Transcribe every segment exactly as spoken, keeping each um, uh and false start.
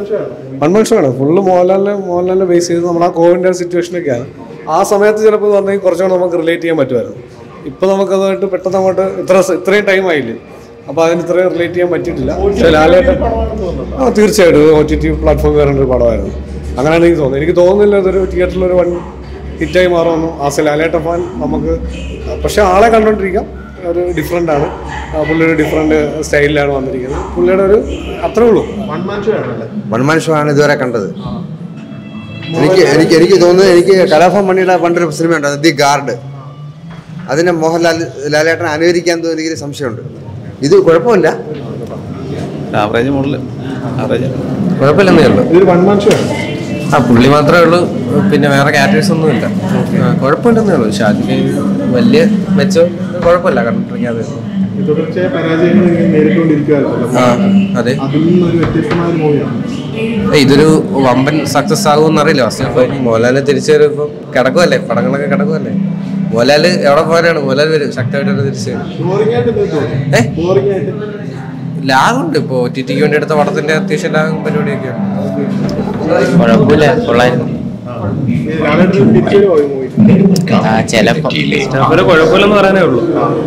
One man show ആണ്. Full മോഹൻലാലിനെ മോഹൻലാലിനെ ബേസ് ചെയ്ത് നമ്മുടെ ആ കോവിഡിൻ്റെ സിറ്റുവേഷനൊക്കെയാണ്. ആ സമയത്ത് ചിലപ്പോൾ വന്നെങ്കിൽ കുറച്ചുകൂടെ നമുക്ക് റിലേറ്റ് ചെയ്യാൻ പറ്റുമായിരുന്നു. ഇപ്പോൾ നമുക്കതുമായിട്ട് പെട്ടെന്ന് അങ്ങോട്ട് ഇത്ര ഇത്രയും ടൈം ആയില്ലേ, അപ്പോൾ അതിന് ഇത്രയും റിലേറ്റ് ചെയ്യാൻ പറ്റിയിട്ടില്ല. പക്ഷേ ലാലേട്ടൻ ആ തീർച്ചയായിട്ടും ഒ ടി ടി പ്ലാറ്റ്ഫോമിൽ വരേണ്ട ഒരു പടമായിരുന്നു. അങ്ങനെയാണ് എനിക്ക് തോന്നുന്നത്. എനിക്ക് തോന്നുന്നില്ല ഇതൊരു തിയേറ്ററിലൊരു വൺ ഹിറ്റായി മാറുമെന്നു. ആസ് എ ലാലേട്ടൻ ഫാൻ നമുക്ക് പക്ഷേ ആളെ കണ്ടുകൊണ്ടിരിക്കാം. ഒരു ഡിഫറെൻ്റ് ആണ്. പുള്ളി ഒരു ഡിഫറെൻറ്റ് സ്റ്റൈലിലാണ് വന്നിരിക്കുന്നത്. പുള്ളിയുടെ ഒരു അത്രേ ഉള്ളൂ. വൺ മാൻ ഷോ ആണ് ഇതുവരെ കണ്ടത്. എനിക്ക് എനിക്ക് എനിക്ക് തോന്നുന്നത് എനിക്ക് കലാഭവൻ മണിയുടെ പണ്ടൊരു സിനിമയുണ്ട് ദി ഗാർഡ്, അതിനെ മോഹൻലാൽ ലാലേട്ടനെ അനുകരിക്കാൻ തോന്നുന്നു എനിക്കൊരു സംശയമുണ്ട്. ഇത് കുഴപ്പമില്ല, ആവറേജ് മോഡല് ആവറേജ് കുഴപ്പമില്ലെന്നേ ഉള്ളൂ. ഇതൊരു വൺ മാൻ ഷോ ആണ്. ആ പുള്ളി മാത്രമേ ഉള്ളൂ, പിന്നെ വേറെ ക്യാരക്ടേഴ്സ് ഒന്നും ഇല്ല. കുഴപ്പമില്ലെന്നേ ഉള്ളൂ. ഷാജിക്ക് വലിയ മെച്ചം കുഴപ്പമില്ല കണ്ടിട്ടിരിക്കാതെ. ആ അതെ, ഇതൊരു വമ്പൻ സക്സസ് ആകുമെന്ന് അറിയില്ല. ഫസ്റ്റ് മോഹൻലാല് തിരിച്ചു വരുമ്പോൾ കിടക്കുമല്ലേ, പടങ്ങളൊക്കെ കിടക്കുമല്ലേ. മോഹൻലാല് എവിടെ പോകാനാണ്, മോഹൻലാൽ വരും ശക്തമായിട്ട് തിരിച്ചു വരും. ഏഹ് ലാഗുണ്ട്. ഇപ്പോൾ ടി ടിക്ക് വേണ്ടി എടുത്ത പടത്തിന്റെ അത്യാവശ്യം ലാഗും പരിപാടിയൊക്കെയാണ്. കുഴപ്പമില്ല, കൊള്ളായിരുന്നു. ചിലപ്പോ കുഴപ്പമില്ലെന്ന് പറയാനേ ഉള്ളൂ.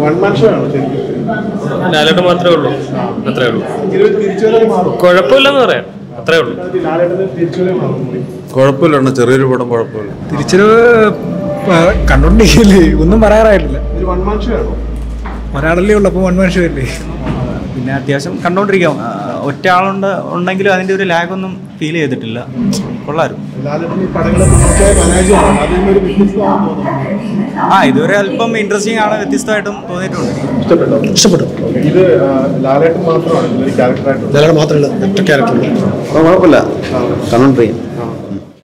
ലാലേട്ടൻ മാത്രമേ ഉള്ളൂ, അത്രേ ഉള്ളൂ. കുഴപ്പമില്ലെന്ന് പറയാം, അത്രേ ഉള്ളൂ. കുഴപ്പമില്ല, ചെറിയൊരു പടം കുഴപ്പമില്ല. തിരിച്ചൊരു കണ്ടോണ്ടിരിക്കില്ലേ, ഒന്നും പറയാറായിട്ടില്ല. ഒരാളല്ലേ ഉള്ളു, അപ്പോൾ വൺ മാൻ ഷോ അല്ലേ. പിന്നെ അത്യാവശ്യം കണ്ടോണ്ടിരിക്കാം. ഒറ്റ ആളുണ്ട് ഉണ്ടെങ്കിലും അതിൻ്റെ ഒരു ലാഗൊന്നും ഫീൽ ചെയ്തിട്ടില്ല. കൊള്ളാരും. ആ ഇതുവരെ അല്പം ഇൻട്രസ്റ്റിംഗ് ആണ്, വ്യത്യസ്തമായിട്ടും തോന്നിയിട്ടുണ്ട്. ഇഷ്ടപ്പെട്ടു. ഇത് ലാലേട്ടൻ മാത്രമാണ് ലാലേട്ടൻ മാത്രമല്ല ഒറ്റ ക്യാരക്ടർ. കുഴപ്പമില്ല, കണ്ടോണ്ടിരിക്കാം.